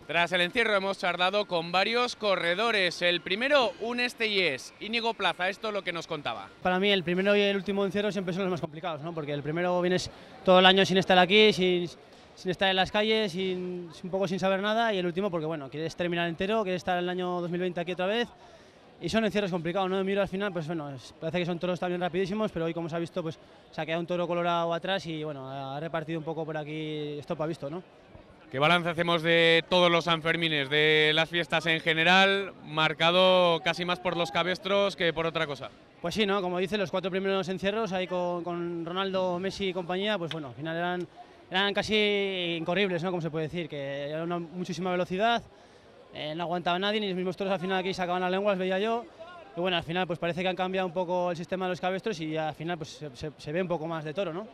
Tras el encierro hemos charlado con varios corredores. El primero, un estellés, Íñigo Plaza, esto es lo que nos contaba. Para mí el primero y el último encierro siempre son los más complicados, ¿no? Porque el primero vienes todo el año sin estar aquí, sin estar en las calles, un poco sin saber nada, y el último porque bueno, quieres terminar entero, quieres estar el año 2020 aquí otra vez, y son encierros complicados, ¿no? Miro al final, pues bueno, parece que son toros también rapidísimos, pero hoy como se ha visto, pues se ha quedado un toro colorado atrás y bueno, ha repartido un poco por aquí esto para visto, ¿no? ¿Qué balance hacemos de todos los Sanfermines, de las fiestas en general, marcado casi más por los cabestros que por otra cosa? Pues sí, ¿no? Como dice, los 4 primeros encierros ahí con Ronaldo, Messi y compañía, pues bueno, al final eran casi incorribles, ¿no? Como se puede decir, que era muchísima velocidad, no aguantaba nadie, ni los mismos toros al final aquí sacaban las lenguas, veía yo. Y bueno, al final pues parece que han cambiado un poco el sistema de los cabestros y al final pues se ve un poco más de toro, ¿no?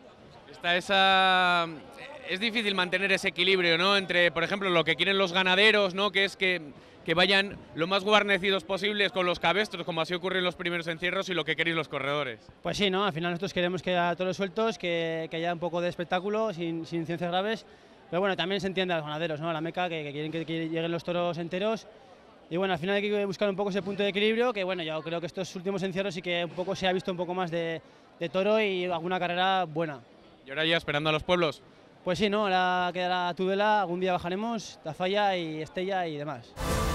Es difícil mantener ese equilibrio, ¿no? Entre, por ejemplo, lo que quieren los ganaderos, ¿no? Que es que vayan lo más guarnecidos posibles con los cabestros, como así ocurre en los primeros encierros, y lo que queréis los corredores. Pues sí, ¿no? Al final nosotros queremos que haya toros sueltos, que haya un poco de espectáculo, sin ciencias graves. Pero bueno, también se entiende a los ganaderos, ¿no? A la Meca, que quieren que lleguen los toros enteros. Y bueno, al final hay que buscar un poco ese punto de equilibrio, que bueno, yo creo que estos últimos encierros sí que un poco se ha visto un poco más de toro y alguna carrera buena. ¿Y ahora ya esperando a los pueblos? Pues sí, ¿no? Ahora quedará Tudela, algún día bajaremos, Tafalla y Estella y demás.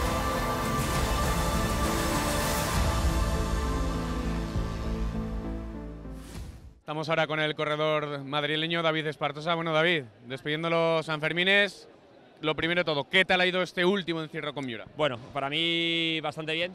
Estamos ahora con el corredor madrileño David Espartosa. Bueno, David, despidiendo los Sanfermines, lo primero de todo, ¿qué tal ha ido este último encierro con Miura? Bueno, para mí bastante bien.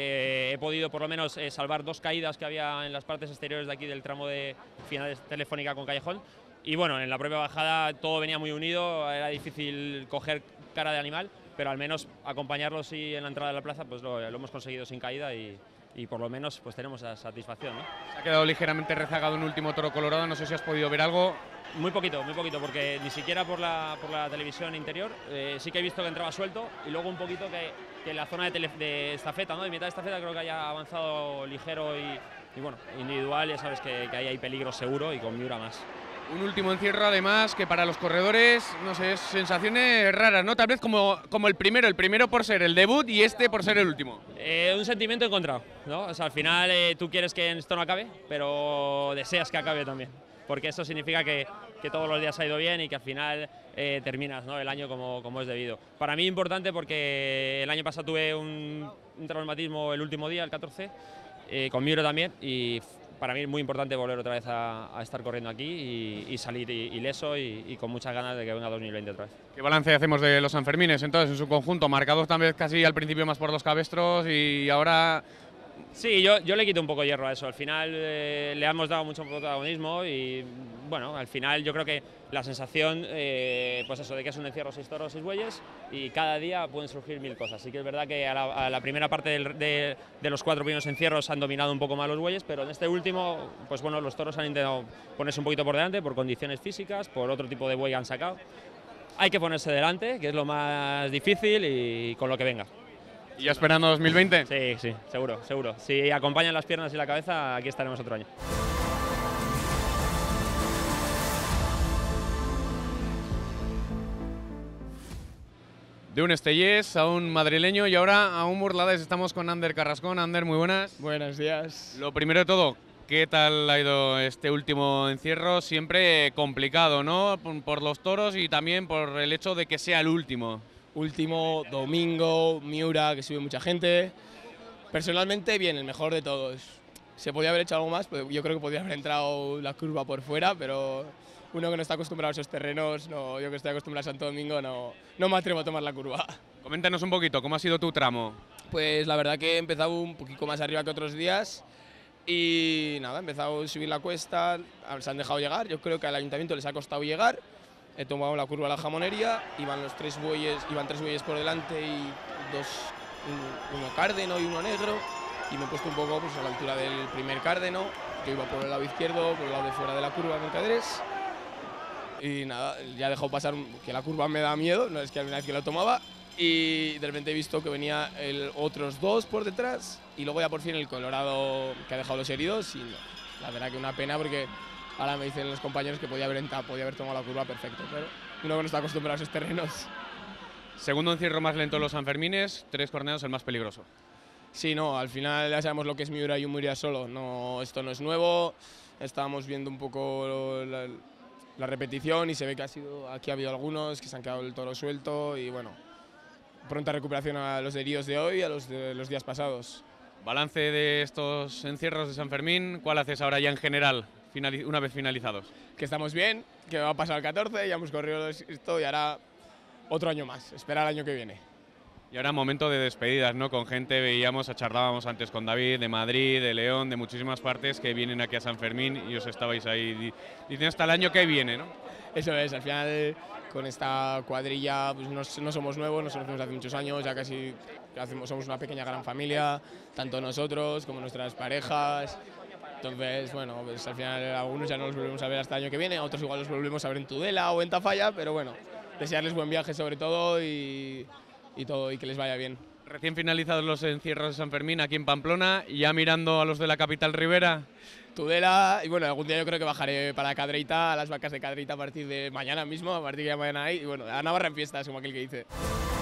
He podido por lo menos salvar 2 caídas que había en las partes exteriores de aquí del tramo de finales Telefónica con Callejón. Y bueno, en la propia bajada todo venía muy unido, era difícil coger cara de animal, pero al menos acompañarlos y en la entrada de la plaza pues lo hemos conseguido sin caída y por lo menos pues tenemos esa satisfacción, ¿no? Se ha quedado ligeramente rezagado un último toro colorado, no sé si has podido ver algo. Muy poquito, porque ni siquiera por la televisión interior, sí que he visto que entraba suelto y luego un poquito que la zona de estafeta, ¿no? De mitad de estafeta creo que haya avanzado ligero y bueno, individual, ya sabes que ahí hay peligro seguro y con Miura más. Un último encierro además que para los corredores, no sé, sensaciones raras, ¿no? Tal vez como el primero por ser el debut y este por ser el último. Un sentimiento encontrado, ¿no? O sea, al final tú quieres que esto no acabe, pero deseas que acabe también, porque eso significa que todos los días ha ido bien y que al final terminas, ¿no? El año como es debido. Para mí importante porque el año pasado tuve un traumatismo el último día, el 14, con Miura también, y para mí es muy importante volver otra vez a estar corriendo aquí y salir ileso y con muchas ganas de que venga 2020 otra vez. ¿Qué balance hacemos de los Sanfermines entonces en su conjunto? Marcados también casi al principio más por los cabestros y ahora... Sí, yo le quito un poco hierro a eso. Al final le hemos dado mucho protagonismo y bueno, al final yo creo que la sensación, pues eso, de que es un encierro 6 toros, 6 bueyes y cada día pueden surgir 1000 cosas. Así que es verdad que a la primera parte de los 4 primeros encierros han dominado un poco más los bueyes, pero en este último, pues bueno, los toros han intentado ponerse un poquito por delante por condiciones físicas, por otro tipo de buey que han sacado. Hay que ponerse delante, que es lo más difícil y con lo que venga. ¿Y ya esperando 2020? Sí, seguro. Si acompañan las piernas y la cabeza, aquí estaremos otro año. De un estellés a un madrileño y ahora a un Burlades. Estamos con Ander Carrascón. Ander, muy buenas. Buenos días. Lo primero de todo, ¿qué tal ha ido este último encierro? Siempre complicado, ¿no? Por los toros y también por el hecho de que sea el último. Último domingo, Miura, que sube mucha gente. Personalmente, bien, el mejor de todos. Se podía haber hecho algo más, pues yo creo que podría haber entrado la curva por fuera, pero uno que no está acostumbrado a esos terrenos, no, yo que estoy acostumbrado a Santo Domingo, no me atrevo a tomar la curva. Coméntanos un poquito, ¿cómo ha sido tu tramo? Pues la verdad que he empezado un poquito más arriba que otros días y nada, he empezado a subir la cuesta, se han dejado llegar, yo creo que al ayuntamiento les ha costado llegar. He tomado la curva a la jamonería, iban 3 bueyes por delante y uno cárdeno y uno negro, y me he puesto un poco pues, a la altura del primer cárdeno. Yo iba por el lado izquierdo, por el lado de fuera de la curva de Mercaderes, y nada, ya he dejado pasar que la curva me da miedo, no es que alguna vez que lo tomaba, y de repente he visto que venía otros 2 por detrás, y luego ya por fin el colorado que ha dejado los heridos, y no, la verdad que una pena porque ahora me dicen los compañeros que podía haber tomado la curva perfecto, pero uno que no está acostumbrado a esos terrenos. Segundo encierro más lento de los Sanfermines, 3 corneos el más peligroso. Sí, no, al final ya sabemos lo que es Miura y un Miura solo. No, esto no es nuevo. Estábamos viendo un poco la repetición y se ve que aquí ha habido algunos que se han quedado el toro suelto y bueno, pronta recuperación a los heridos de hoy y a los de los días pasados. Balance de estos encierros de San Fermín, ¿cuál haces ahora ya en general, una vez finalizados? Que estamos bien, que va a pasar el 14, ya hemos corrido esto y ahora otro año más, esperar el año que viene. Y ahora momento de despedidas, ¿no? Con gente, charlábamos antes con David, de Madrid, de León, de muchísimas partes que vienen aquí a San Fermín y os estabais ahí diciendo hasta el año que viene, ¿no? Eso es, al final con esta cuadrilla pues no somos nuevos, nos conocemos hace muchos años, ya casi somos una pequeña gran familia, tanto nosotros como nuestras parejas. Entonces, bueno, pues al final algunos ya no los volvemos a ver hasta el año que viene, a otros igual los volvemos a ver en Tudela o en Tafalla, pero bueno, desearles buen viaje sobre todo y que les vaya bien. Recién finalizados los encierros de San Fermín aquí en Pamplona, ya mirando a los de la capital ribera. Tudela, y bueno, algún día yo creo que bajaré para Cadreita, a las vacas de Cadreita a partir de mañana mismo, a partir de mañana ahí, y bueno, a Navarra en fiestas, como aquel que dice.